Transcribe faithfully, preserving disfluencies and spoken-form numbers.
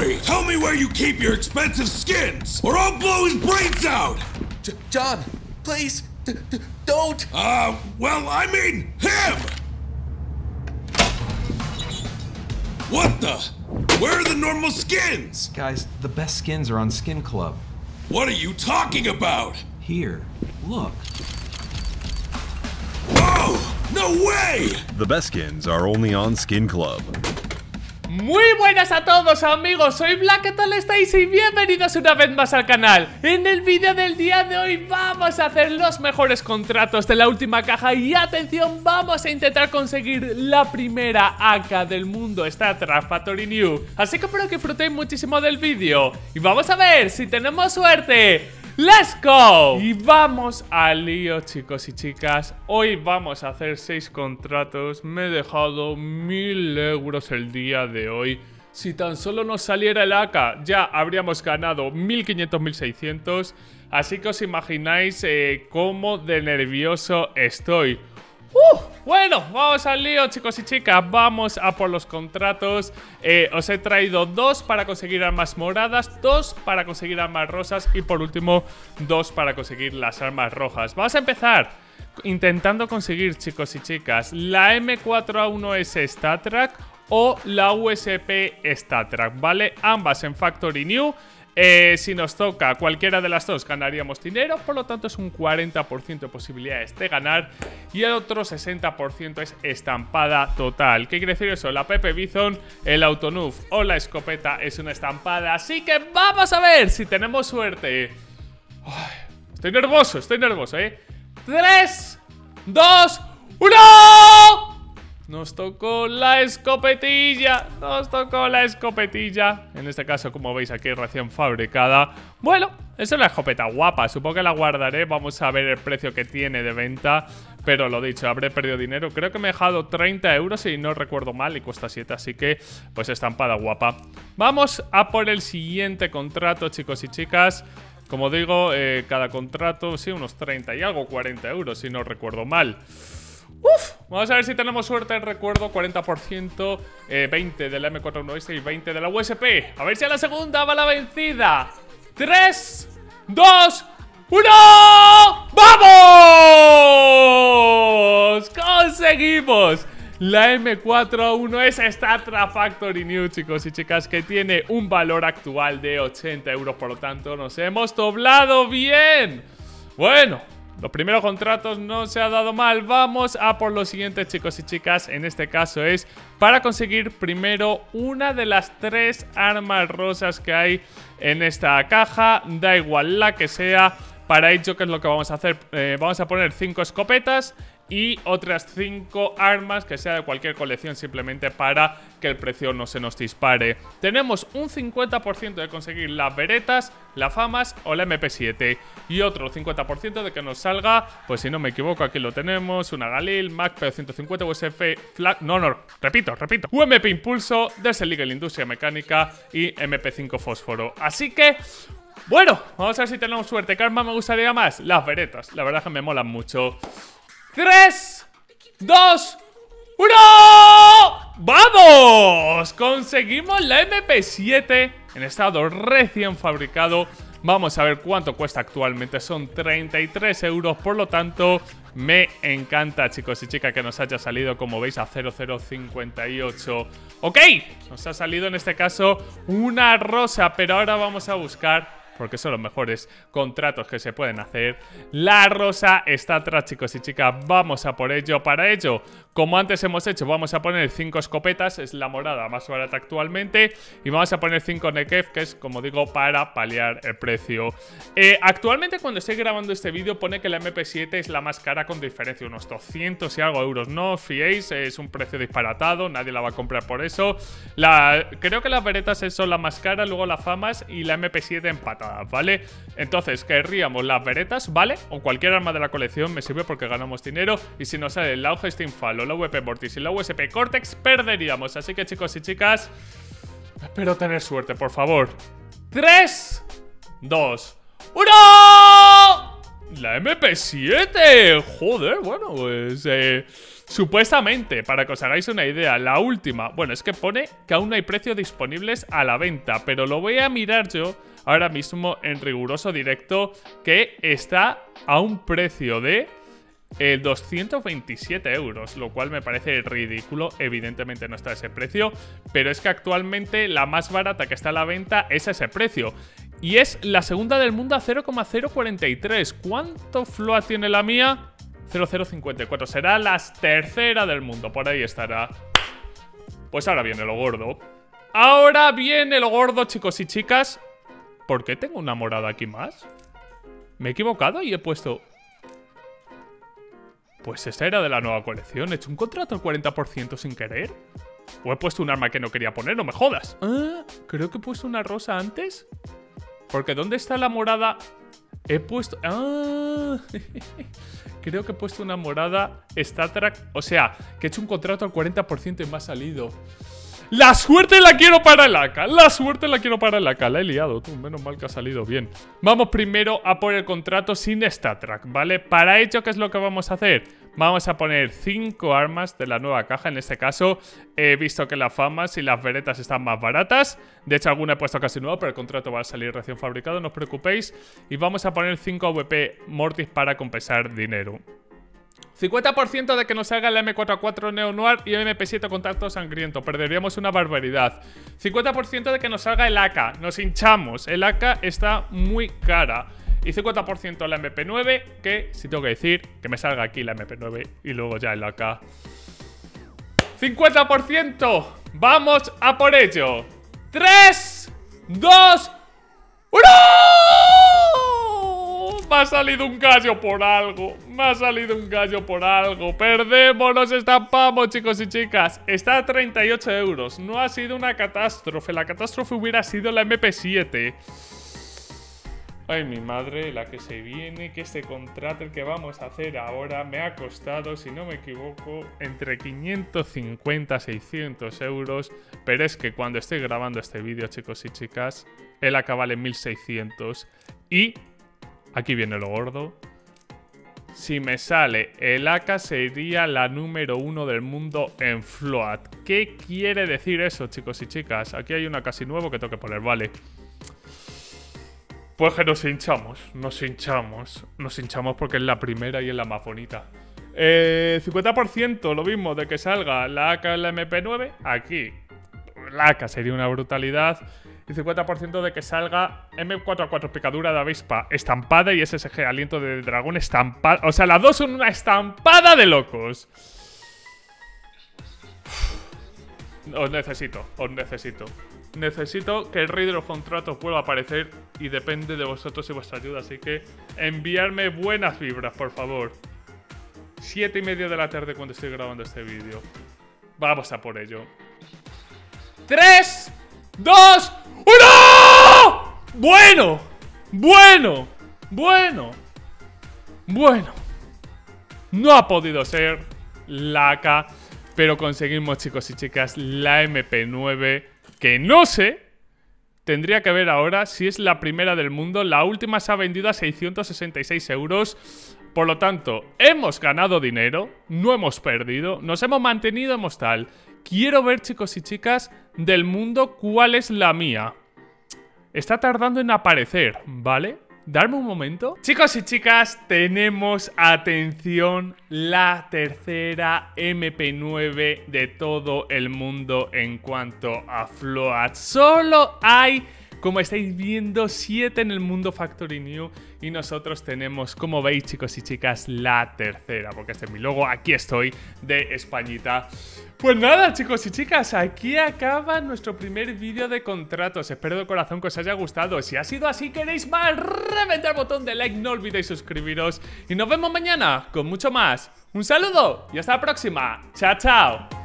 hurry! Tell me where you keep your expensive skins, or I'll blow his brains out! J John, please, d d don't! Uh, well, I mean him! What the? Where are the normal skins? Guys, the best skins are on Skin Club. What are you talking about? Here, look. Oh, no way! The best skins are only on Skin Club. Muy buenas a todos amigos, soy Black, ¿qué tal estáis? Y bienvenidos una vez más al canal. En el vídeo del día de hoy vamos a hacer los mejores contratos de la última caja. Y atención, vamos a intentar conseguir la primera A K del mundo, StarCraft Factory New. Así que espero que disfrutéis muchísimo del vídeo. Y vamos a ver si tenemos suerte. ¡Let's go! Y vamos al lío, chicos y chicas. Hoy vamos a hacer seis contratos. Me he dejado mil euros el día de hoy. Si tan solo nos saliera el A K, ya habríamos ganado mil quinientos, mil seiscientos. Así que os imagináis eh, cómo de nervioso estoy. Uh, bueno, vamos al lío, chicos y chicas. Vamos a por los contratos. eh, Os he traído dos para conseguir armas moradas, dos para conseguir armas rosas y por último dos para conseguir las armas rojas. Vamos a empezar intentando conseguir, chicos y chicas, la M cuatro A uno S StatTrak o la U S P StatTrak, ¿vale? Ambas en Factory New. Eh, si nos toca cualquiera de las dos ganaríamos dinero, por lo tanto es un cuarenta por ciento de posibilidades de ganar y el otro sesenta por ciento es estampada total. ¿Qué quiere decir eso? La Pepe Bison, el Autonuf o la escopeta es una estampada, así que vamos a ver si tenemos suerte. Ay, estoy nervioso, estoy nervioso, ¿eh? tres, dos, uno. Nos tocó la escopetilla, nos tocó la escopetilla. En este caso, como veis aquí, recién fabricada. Bueno, es una escopeta guapa, supongo que la guardaré. Vamos a ver el precio que tiene de venta. Pero lo dicho, habré perdido dinero. Creo que me he dejado treinta euros y no recuerdo mal y cuesta siete, así que pues estampada guapa. Vamos a por el siguiente contrato, chicos y chicas. Como digo, eh, cada contrato, sí, unos treinta y algo, cuarenta euros si no recuerdo mal. Uf, vamos a ver si tenemos suerte. Recuerdo cuarenta por ciento, eh, veinte de la M cuatro A uno S y veinte de la U S P. A ver si a la segunda va la vencida. tres, dos, uno. ¡Vamos! ¡Conseguimos! La M cuatro A uno S StarCraft Factory New, chicos y chicas, que tiene un valor actual de ochenta euros. Por lo tanto, nos hemos doblado bien. Bueno, los primeros contratos no se ha dado mal. Vamos a por los siguientes, chicos y chicas. En este caso es para conseguir primero una de las tres armas rosas que hay en esta caja. Da igual la que sea. Para ello, ¿qué es lo que vamos a hacer? Eh, vamos a poner cinco escopetas y otras cinco armas que sea de cualquier colección, simplemente para que el precio no se nos dispare. Tenemos un cincuenta por ciento de conseguir las Beretas, la Famas o la M P siete. Y otro cincuenta por ciento de que nos salga, pues si no me equivoco, aquí lo tenemos, una Galil, Mac P ciento cincuenta, U S F, Flag, no, no, repito, repito, U M P Impulso, Desert Eagle Industria Mecánica y M P cinco Fósforo. Así que, bueno, vamos a ver si tenemos suerte. ¿Qué arma me gustaría más? Las Beretas, la verdad es que me molan mucho. tres, dos, uno. ¡Vamos! Conseguimos la M P siete en estado recién fabricado. Vamos a ver cuánto cuesta actualmente. Son treinta y tres euros. Por lo tanto, me encanta, chicos y chicas, que nos haya salido, como veis, a cero cero cincuenta y ocho. Ok, nos ha salido en este caso una rosa. Pero ahora vamos a buscar, porque son los mejores contratos que se pueden hacer, la rosa está atrás, chicos y chicas. Vamos a por ello. Para ello, como antes hemos hecho, vamos a poner cinco escopetas. Es la morada más barata actualmente. Y vamos a poner cinco Negev, que es, como digo, para paliar el precio. eh, Actualmente, cuando estoy grabando este vídeo, pone que la M P siete es la más cara con diferencia, unos doscientos y algo euros. No os fiéis, es un precio disparatado. Nadie la va a comprar por eso. la, Creo que las Beretas son la más cara, luego las Famas y la M P siete empatada, ¿vale? Entonces querríamos las Beretas, ¿vale? O cualquier arma de la colección me sirve porque ganamos dinero. Y si nos sale la Augustin Falo, la U P Mortis y la U S P Cortex, perderíamos. Así que, chicos y chicas, espero tener suerte, por favor. tres, dos, uno. La M P siete. Joder, bueno, pues eh, Supuestamente, para que os hagáis una idea, la última, bueno, es que pone que aún no hay precios disponibles a la venta, pero lo voy a mirar yo ahora mismo en riguroso directo, que está a un precio de eh, doscientos veintisiete euros, lo cual me parece ridículo. Evidentemente no está a ese precio, pero es que actualmente la más barata que está a la venta es a ese precio. Y es la segunda del mundo a cero coma cero cuarenta y tres. ¿Cuánto float tiene la mía? cero coma cero cincuenta y cuatro. Será la tercera del mundo. Por ahí estará. Pues ahora viene lo gordo. Ahora viene lo gordo, chicos y chicas. ¿Por qué tengo una morada aquí más? Me he equivocado y he puesto... Pues esta era de la nueva colección. ¿He hecho un contrato al cuarenta por ciento sin querer? ¿O he puesto un arma que no quería poner? No me jodas. Ah, creo que he puesto una rosa antes. Porque ¿dónde está la morada? He puesto... Ah... Creo que he puesto una morada StatTrak. O sea, que he hecho un contrato al cuarenta por ciento y me ha salido. ¡La suerte la quiero para el A K! ¡La suerte la quiero para el A K! La he liado, tú. Menos mal que ha salido bien. Vamos primero a por el contrato sin StatTrak, ¿vale? Para ello, ¿qué es lo que vamos a hacer? Vamos a poner cinco armas de la nueva caja. En este caso, he visto que las famas y las veretas están más baratas. De hecho, alguna he puesto casi nueva, pero el contrato va a salir recién fabricado, no os preocupéis. Y vamos a poner cinco A W P Mortis para compensar dinero. cincuenta por ciento de que nos salga el M cuatro A cuatro Neo Noir y el M P siete Contacto Sangriento. Perderíamos una barbaridad. cincuenta por ciento de que nos salga el A K. Nos hinchamos. El A K está muy cara. Y cincuenta por ciento la M P nueve, que si tengo que decir que me salga aquí la M P nueve y luego ya el A K. cincuenta por ciento. Vamos a por ello. tres, dos, uno. Me ha salido un gallo por algo. Me ha salido un gallo por algo. Perdemos, nos estampamos, chicos y chicas. Está a treinta y ocho euros. No ha sido una catástrofe. La catástrofe hubiera sido la M P siete. Ay, mi madre, la que se viene. Que este contrato el que vamos a hacer ahora me ha costado, si no me equivoco, entre quinientos cincuenta a seiscientos euros. Pero es que cuando estoy grabando este vídeo, chicos y chicas, el A K vale mil seiscientos. Y... aquí viene lo gordo. Si me sale el A K sería la número uno del mundo en float. ¿Qué quiere decir eso, chicos y chicas? Aquí hay una casi nuevo que tengo que poner, vale. Pues que nos hinchamos, nos hinchamos. Nos hinchamos porque es la primera y es la más bonita. Eh, cincuenta por ciento lo mismo de que salga la A K en la M P nueve. Aquí la A K sería una brutalidad. Y cincuenta por ciento de que salga M cuatro A cuatro Picadura de Avispa estampada y S S G Aliento de Dragón estampada. O sea, las dos son una estampada de locos. Os necesito, os necesito. Necesito que el rey de los contratos vuelva a aparecer y depende de vosotros y vuestra ayuda. Así que enviarme buenas vibras, por favor. Siete y media de la tarde cuando estoy grabando este vídeo. Vamos a por ello. ¡Tres! ¡Dos! ¡Uno! Bueno, bueno, bueno, bueno. No ha podido ser la A K, pero conseguimos, chicos y chicas, la M P nueve, que no sé, tendría que ver ahora si es la primera del mundo. La última se ha vendido a seiscientos sesenta y seis euros. Por lo tanto, hemos ganado dinero, no hemos perdido, nos hemos mantenido, hemos tal. Quiero ver, chicos y chicas, del mundo cuál es la mía. Está tardando en aparecer, ¿vale? Darme un momento. Chicos y chicas, tenemos, atención, la tercera M P nueve de todo el mundo en cuanto a float. Solo hay, como estáis viendo, siete en el mundo Factory New. Y nosotros tenemos, como veis, chicos y chicas, la tercera. Porque este es mi logo, aquí estoy, de Españita. Pues nada, chicos y chicas, aquí acaba nuestro primer vídeo de contratos. Espero de corazón que os haya gustado. Si ha sido así, queréis más, reventar el botón de like, no olvidéis suscribiros. Y nos vemos mañana con mucho más. Un saludo y hasta la próxima. Chao, chao.